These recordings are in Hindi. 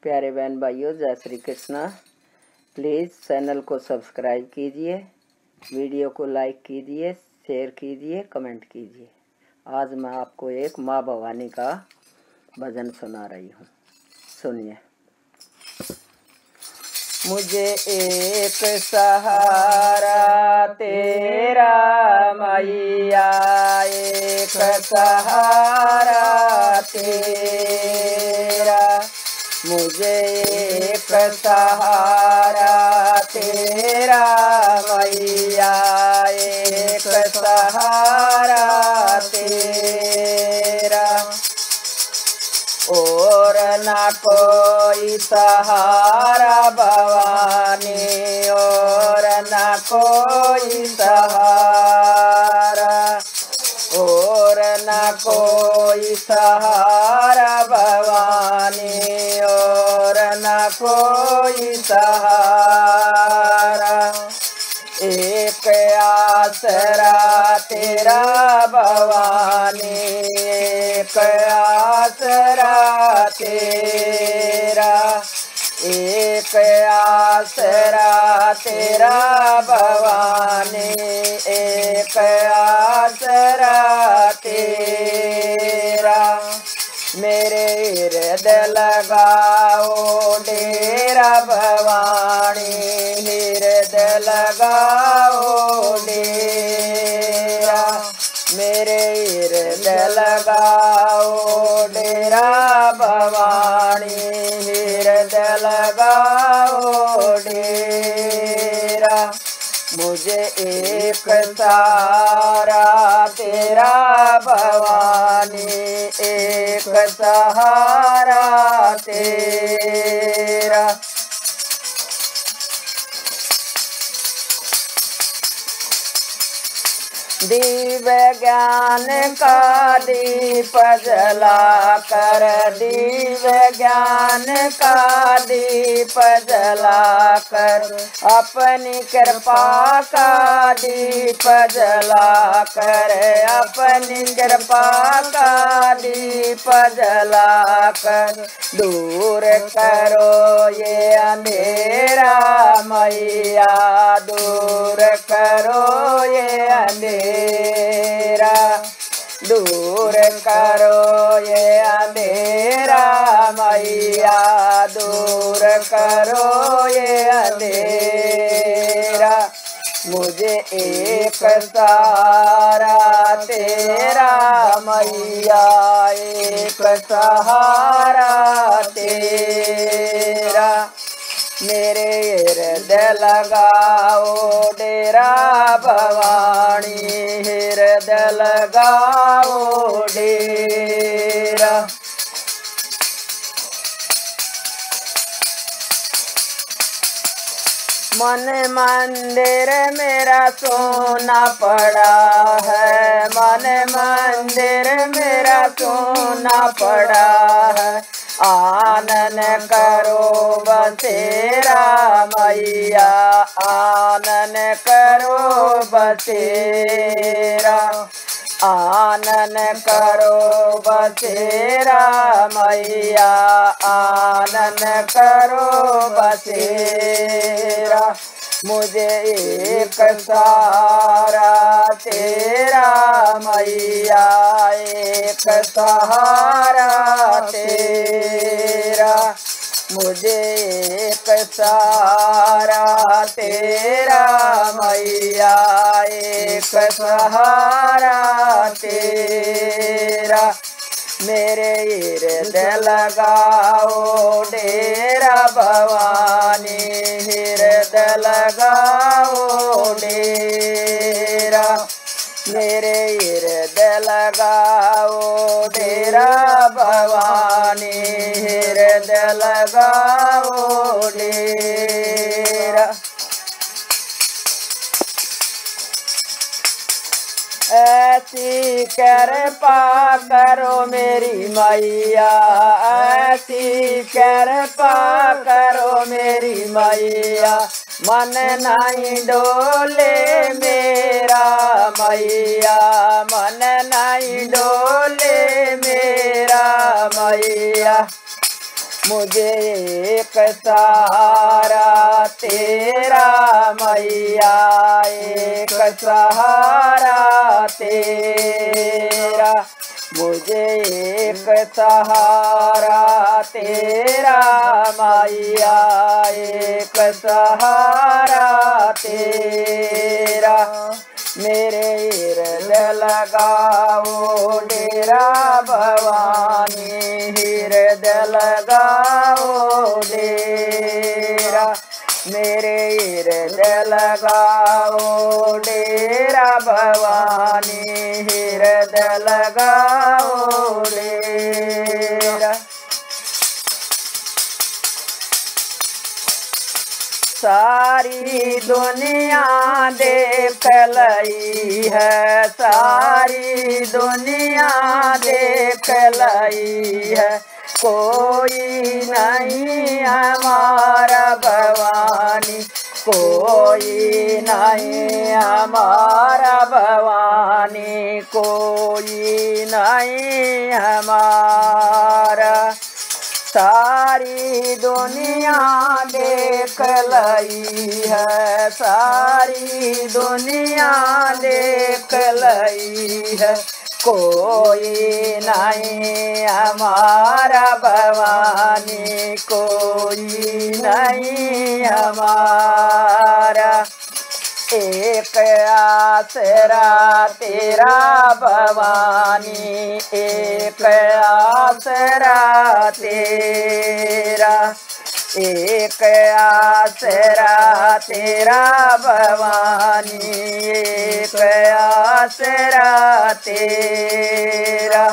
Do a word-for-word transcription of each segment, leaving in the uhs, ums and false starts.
प्यारे बहन भाइयों, जय श्री कृष्णा। प्लीज़ चैनल को सब्सक्राइब कीजिए, वीडियो को लाइक कीजिए, शेयर कीजिए, कमेंट कीजिए। आज मैं आपको एक माँ भवानी का भजन सुना रही हूँ, सुनिए। मुझे एक सहारा तेरा मैया, एक सहारा तेरा, मुझे एक सहारा तेरा मैया, एक सहारा तेरा, और ना कोई सहारा भवानी, और ना कोई सहारा, और ना कोई सहारा भवानी, और ना कोई सहारा। एक आसरा तेरा भवानी, एक आसरा तेरा, एक आसरा तेरा भवानी, एक आसरा तेरा, मेरे हृदय लगाओ डेरा भवानी, हृदय लगाओ डेरा, मेरे हृदय लगाओ डेरा भवानी, हृदय लगाओ डेरा, मुझे एक सहारा तेरा भवानी, एक सहारा तेरा। दिव्य ज्ञान का दीप जला कर, दिव्य ज्ञान का दीप जला कर, अपनी कृपा का दीप जला कर, अपनी कृपा का दीप जला कर, दूर करो ये अंधेरा मैया, दूर करो ये अंधेरा, दूर करो ये अंधेरा मैया, दूर करो ये अंधेरा, मुझे एक सहारा तेरा मैया, एक सहारा तेरा, मेरे हृदय लगाओ डेरा भवानी, हृदय लगाओ डेरा, मन मंदिर मेरा सोना पड़ा है, मन मंदिर मेरा सोना पड़ा है, आनन करो बसेरा मैया, आनन करो बसेरा, आनन करो बसेरा मैया, आनन करो बसेरा, मुझे एक सहारा तेरा मैया, एक सहारा तेरा, मुझे एक सहारा तेरा मैया, एक सहारा तेरा, मेरे हृदय लगाओ डेरा भवानी, हृदय लगाओ डेरा, मेरे हृदय लगाओ डेरा भवानी, हृदय लगाओ डेरा। ऐसी कृपा करो मेरी मैया, ऐसी कृपा करो मेरी मैया, मन नहीं डोले मेरा मैया, मन नहीं डोले मेरा मैया, मुझे एक सहारा तेरा मैया, एक सहारा तेरा, मुझे एक सहारा तेरा मैया, एक सहारा तेरा। मेरे हृदय लगाओ डेरा भवानी, हृदय लगाओ डेरा, मेरे हृदय लगाओ डेरा भवानी, हृदय लगाओ डेरा। सारी दुनिया देख लई है, सारी दुनिया देख लई है, कोई नहीं हमारा भवानी, कोई नहीं हमारा भवानी, कोई नहीं हमारा। सारी दुनिया देख लई है, सारी दुनिया देख लई है, कोई नहीं हमारा भवानी, कोई नहीं हमारा। एक आसरा तेरा भवानी, एक आसरा तेरा, एक आसरा तेरा भवानी, एक आसरा तेरा।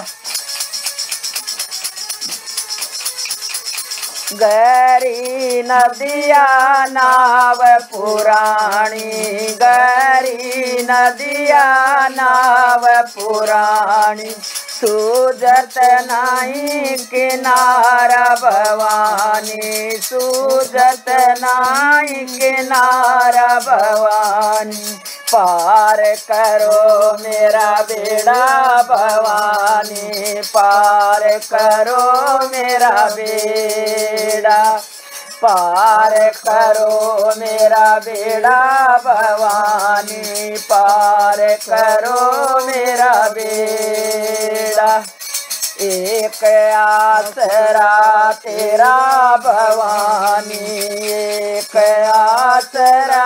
गहरी नदिया नाव पुराणी, गहरी नदिया नाव पुराणी, सूझत नहीं किनारा भवानी, सूझत नहीं किनारा भवानी, पार करो मेरा बेड़ा भवानी, पार करो मेरा बेड़ा, पार करो मेरा बेड़ा भवानी, पार करो मेरा बेड़ा। एक आसरा तेरा भवानी, एक आसरा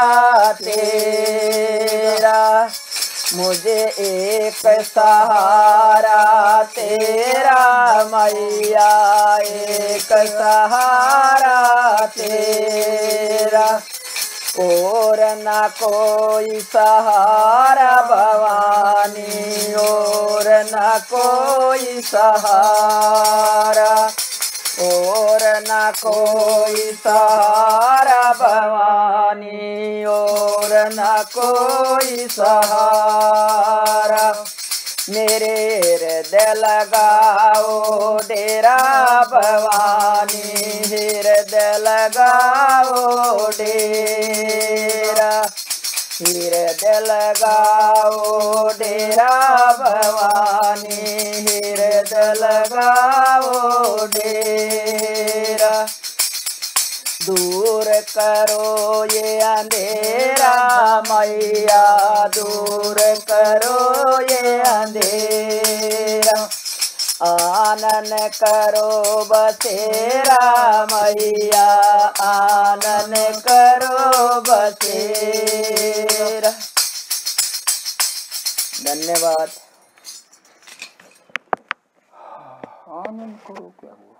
तेरा, मुझे एक सहारा तेरा मैया, एक सहारा तेरा, और न कोई सहारा भवानी, और न कोई सहारा, और न कोई सहारा भवानी, और न कोई सहारा। मेरे हृदय लगाओ डेरा भवानी, हृदय लगाओ डेरा, हृदय लगाओ डेरा भवानी, हृदय लगाओ डेरा। दूर करो ये अंधेरा मैया, दूर करो ये अंधेरा, आनन करो बसेरा मैया, आनन करो बसेरा। धन्यवाद। आनंद करो क्या हुआ?